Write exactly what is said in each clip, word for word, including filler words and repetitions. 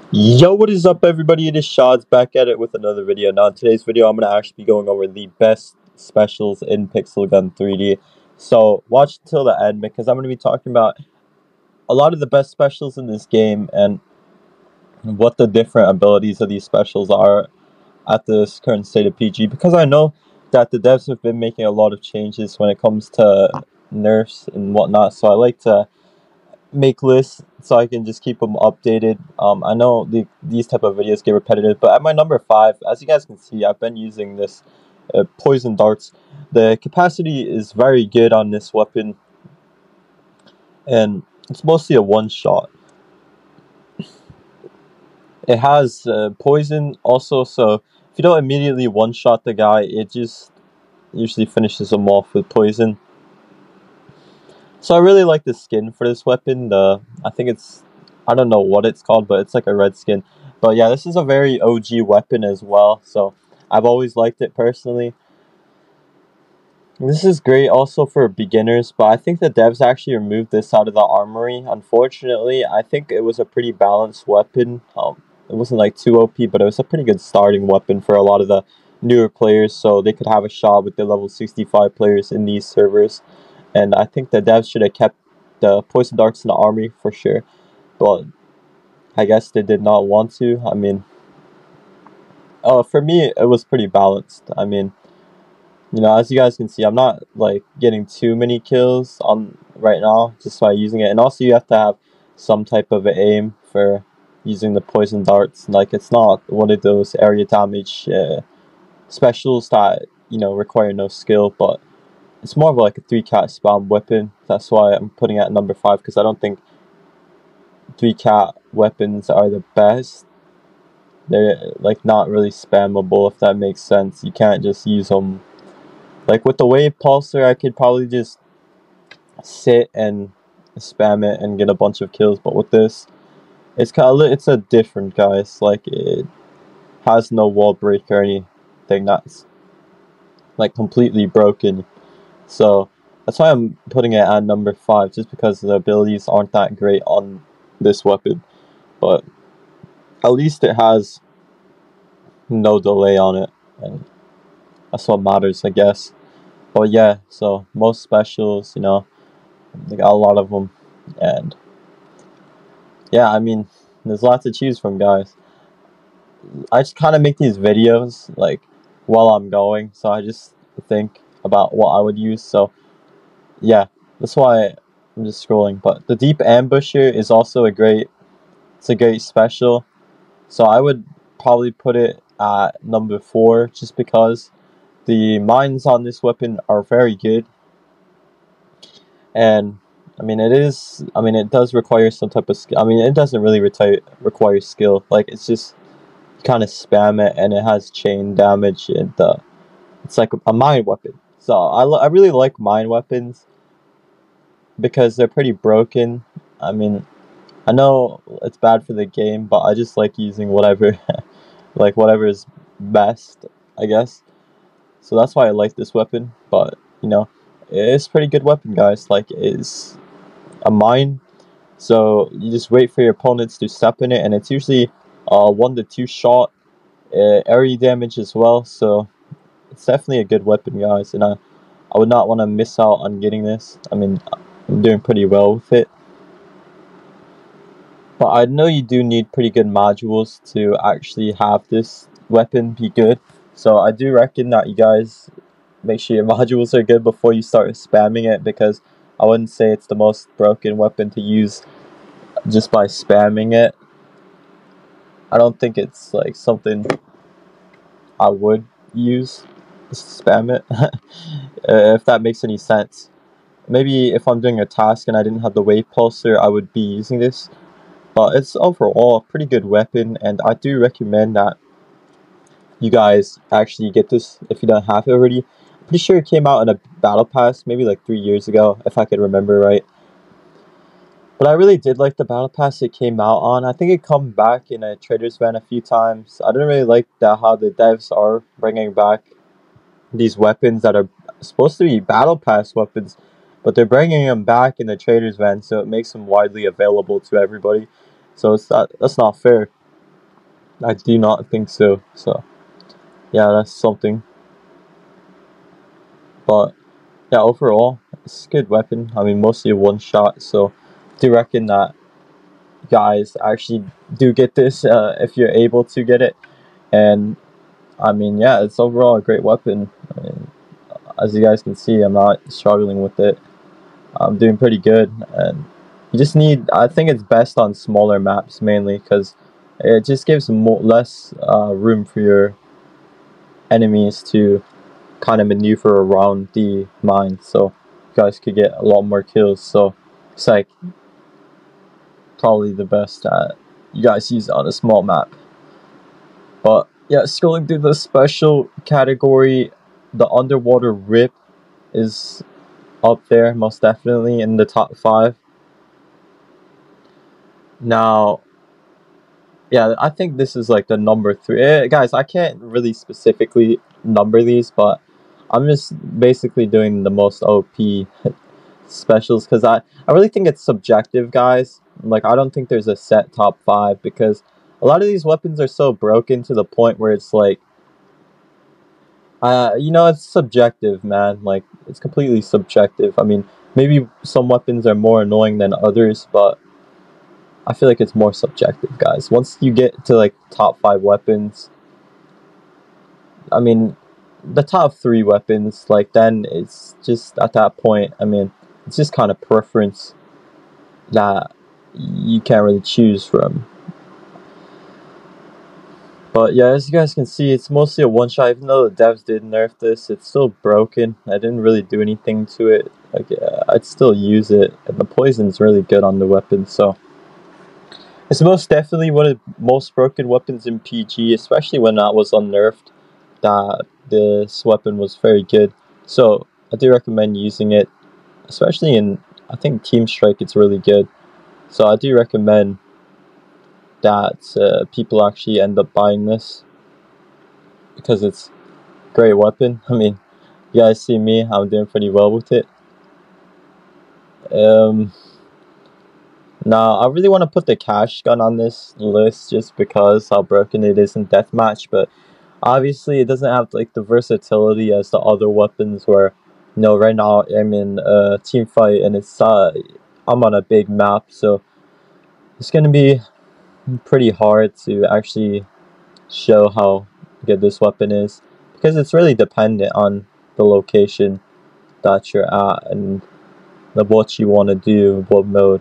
Yo, what is up, everybody? It is Shad's back at it with another video. Now, in today's video, I'm going to actually be going over the best specials in Pixel Gun three D. So, watch until the end because I'm going to be talking about a lot of the best specials in this game and what the different abilities of these specials are at this current state of P G. Because I know that the devs have been making a lot of changes when it comes to nerfs and whatnot. So, I like to make lists so I can just keep them updated. Um, I know the, these type of videos get repetitive, but at my number five, as you guys can see, I've been using this uh, poison darts. The capacity is very good on this weapon, and it's mostly a one-shot. It has uh, poison also, so if you don't immediately one-shot the guy, it just usually finishes him off with poison. So I really like the skin for this weapon. The I think it's, I don't know what it's called, but it's like a red skin. But yeah, this is a very O G weapon as well, so I've always liked it personally. This is great also for beginners, but I think the devs actually removed this out of the armory. Unfortunately, I think it was a pretty balanced weapon. Um, it wasn't like too O P, but it was a pretty good starting weapon for a lot of the newer players, so they could have a shot with the level sixty-five players in these servers. And I think the devs should have kept the poison darts in the army for sure, but I guess they did not want to. I mean, uh, for me, it was pretty balanced. I mean, you know, as you guys can see, I'm not like getting too many kills on right now just by using it. And also, you have to have some type of aim for using the poison darts. Like, it's not one of those area damage uh, specials that, you know, require no skill, but it's more of like a three cat spam weapon. That's why I'm putting it at number five, because I don't think three cat weapons are the best. They're like not really spammable, if that makes sense. You can't just use them. Like with the wave pulsar, I could probably just sit and spam it and get a bunch of kills. But with this, it's kind of it's a different, guys. Like, it has no wall break or anything that's like completely broken. So that's why I'm putting it at number five, just because the abilities aren't that great on this weapon. But at least it has no delay on it, and that's what matters, I guess. But yeah, so most specials, you know, they got a lot of them, and yeah, I mean, there's lots to choose from, guys. I just kind of make these videos like while I'm going, so I just think about what I would use. So yeah, that's why I'm just scrolling. But the deep ambusher is also a great, it's a great special. So I would probably put it at number four, just because the mines on this weapon are very good. And I mean, it is, I mean, it does require some type of skill. I mean, it doesn't really retire, require skill. Like, it's just, you kind of spam it, and it has chain damage, and uh, it's like a mine weapon. So I, I really like mine weapons because they're pretty broken. I mean, I know it's bad for the game, but I just like using whatever, like whatever is best, I guess. So that's why I like this weapon. But you know, it's a pretty good weapon, guys. Like, it's a mine, so you just wait for your opponents to step in it, and it's usually uh one to two shot uh, area damage as well. So it's definitely a good weapon, guys, and I I would not want to miss out on getting this. I mean, I'm doing pretty well with it. But I know you do need pretty good modules to actually have this weapon be good. So I do reckon that you guys make sure your modules are good before you start spamming it, because I wouldn't say it's the most broken weapon to use just by spamming it. I don't think it's like something I would use, just spam it. If that makes any sense. Maybe if I'm doing a task and I didn't have the wave pulsar, I would be using this. But it's overall a pretty good weapon, and I do recommend that you guys actually get this if you don't have it already. I'm pretty sure it came out in a battle pass maybe like three years ago, if I could remember right. But I really did like the battle pass it came out on. I think it come back in a trader's van a few times. I didn't really like that how the devs are bringing back these weapons that are supposed to be battle pass weapons, but they're bringing them back in the trader's van, so it makes them widely available to everybody. So it's not, that's not fair. I do not think so. So yeah, that's something. But yeah, overall, it's a good weapon. I mean, mostly a one shot. So I do reckon that guys actually do get this uh, if you're able to get it. And I mean, yeah, it's overall a great weapon. I mean, as you guys can see, I'm not struggling with it. I'm doing pretty good, and you just need. I think it's best on smaller maps mainly because it just gives more less uh, room for your enemies to kind of maneuver around the mine, so you guys could get a lot more kills. So it's like probably the best that you guys use on a small map. But yeah, scrolling through the special category, the underwater rip is up there most definitely in the top five. Now, yeah, I think this is like the number three. Eh, guys, I can't really specifically number these, but I'm just basically doing the most O P specials because I, I really think it's subjective, guys. Like, I don't think there's a set top five because a lot of these weapons are so broken to the point where it's like, uh, you know, it's subjective, man. Like, it's completely subjective. I mean, maybe some weapons are more annoying than others, but I feel like it's more subjective, guys. Once you get to like top five weapons, I mean, the top three weapons, like then it's just at that point. I mean, it's just kind of preference that you can't really choose from. But yeah, as you guys can see, it's mostly a one shot. Even though the devs did nerf this, it's still broken. I didn't really do anything to it. Like, uh, I'd still use it, and the poison's really good on the weapon. So it's most definitely one of the most broken weapons in P G, especially when that was unnerfed. That this weapon was very good. So I do recommend using it, especially in, I think, Team Strike, it's really good. So I do recommend that uh, people actually end up buying this because it's a great weapon. I mean, you guys see me, I'm doing pretty well with it. Um, now, I really want to put the cash gun on this list just because how broken it is in Deathmatch, but obviously it doesn't have like the versatility as the other weapons where, you know, right now I'm in a team fight and it's uh, I'm on a big map, so it's gonna be pretty hard to actually show how good this weapon is because it's really dependent on the location that you're at and the, what you want to do, what mode.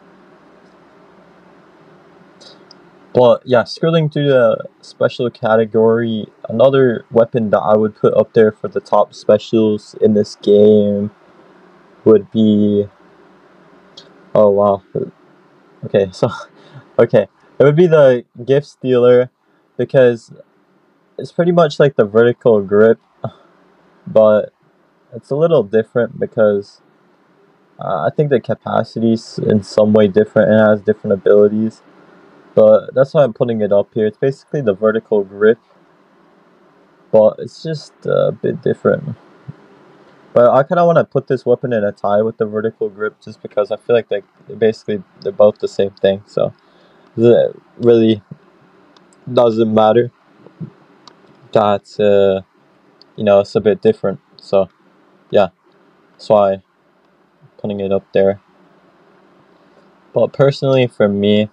But yeah, scrolling through the special category, another weapon that I would put up there for the top specials in this game would be, oh wow, okay, so, okay, it would be the gift stealer because it's pretty much like the vertical grip, but it's a little different because uh, I think the capacity's in some way different and has different abilities, but that's why I'm putting it up here. It's basically the vertical grip, but it's just a bit different. But I kind of want to put this weapon in a tie with the vertical grip just because I feel like they basically they're both the same thing. So it really doesn't matter that uh, you know, it's a bit different. So yeah, that's why I'm putting it up there. But personally, for me,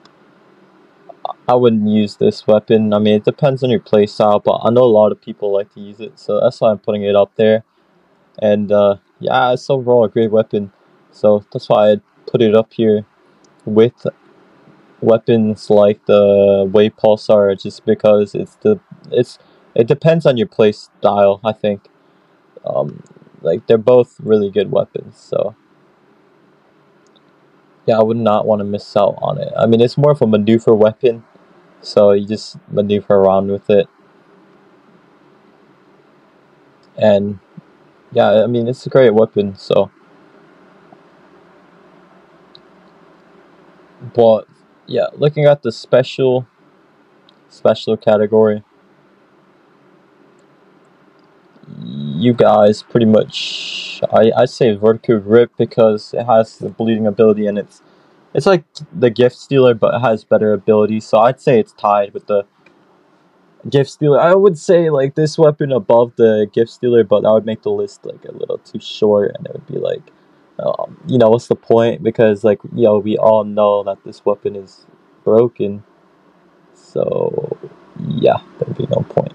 I wouldn't use this weapon. I mean, it depends on your playstyle, but I know a lot of people like to use it, so that's why I'm putting it up there. And uh, yeah, it's overall a great weapon, so that's why I put it up here with weapons like the Wave Pulsar, just because it's the it's it depends on your play style. I think, um, like they're both really good weapons, so yeah, I would not want to miss out on it. I mean, it's more of a maneuver weapon, so you just maneuver around with it, and yeah, I mean, it's a great weapon. So, but yeah, looking at the special special category, you guys pretty much, I, I say vertical grip because it has the bleeding ability and it's It's like the gift stealer, but it has better abilities. So I'd say it's tied with the gift stealer. I would say like this weapon above the gift stealer, but that would make the list like a little too short, and it would be like, um, you know, what's the point? Because like, you know, we all know that this weapon is broken. So yeah, there'd be no point.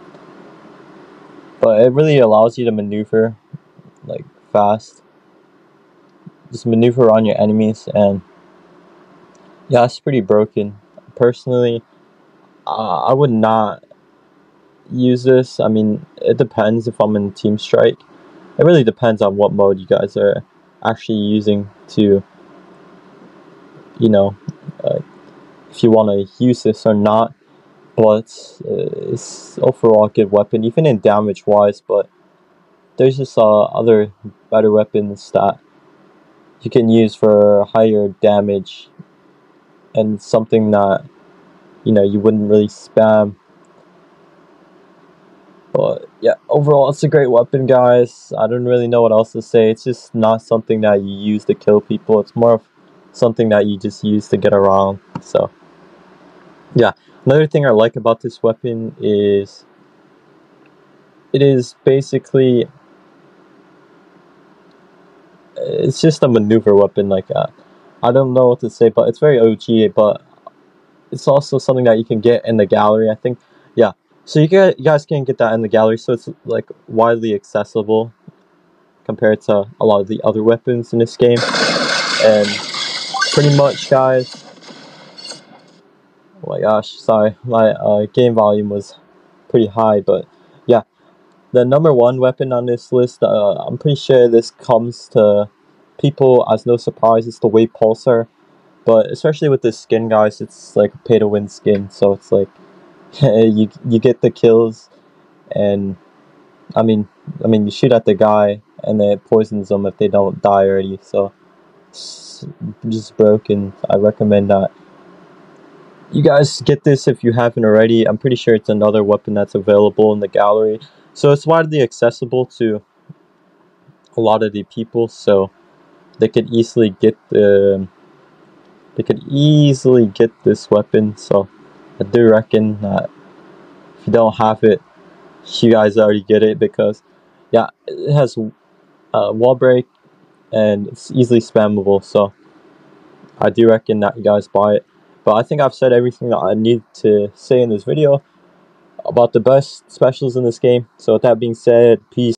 But it really allows you to maneuver like fast. Just maneuver on your enemies, and yeah, it's pretty broken. Personally, uh, I would not use this. I mean, it depends if I'm in team strike. It really depends on what mode you guys are actually using to, you know, uh, if you want to use this or not. But uh, it's overall a good weapon, even in damage wise. But there's just uh, other better weapons that you can use for higher damage, and something that, you know, you wouldn't really spam. But yeah, overall it's a great weapon, guys. I don't really know what else to say. It's just not something that you use to kill people. It's more of something that you just use to get around. So yeah, another thing I like about this weapon is it is basically, it's just a maneuver weapon. Like uh, I don't know what to say, but it's very O G. But it's also something that you can get in the gallery, I think. Yeah, so you, get, you guys can get that in the gallery, so it's like widely accessible compared to a lot of the other weapons in this game. And pretty much, guys, oh my gosh, sorry, my uh, game volume was pretty high, but yeah, the number one weapon on this list, uh, I'm pretty sure this comes to people as no surprise, it's the Wave Pulsar. But especially with this skin, guys, it's like a pay to win skin, so it's like you you get the kills, and I mean I mean you shoot at the guy and then it poisons them if they don't die already. So it's just broken. I recommend that you guys get this if you haven't already. I'm pretty sure it's another weapon that's available in the gallery, so it's widely accessible to a lot of the people, so they could easily get the they could easily get this weapon. So I do reckon that if you don't have it, you guys already get it, because yeah, it has uh, wall break and it's easily spammable. So I do reckon that you guys buy it. But I think I've said everything that I need to say in this video about the best specials in this game. So with that being said, peace.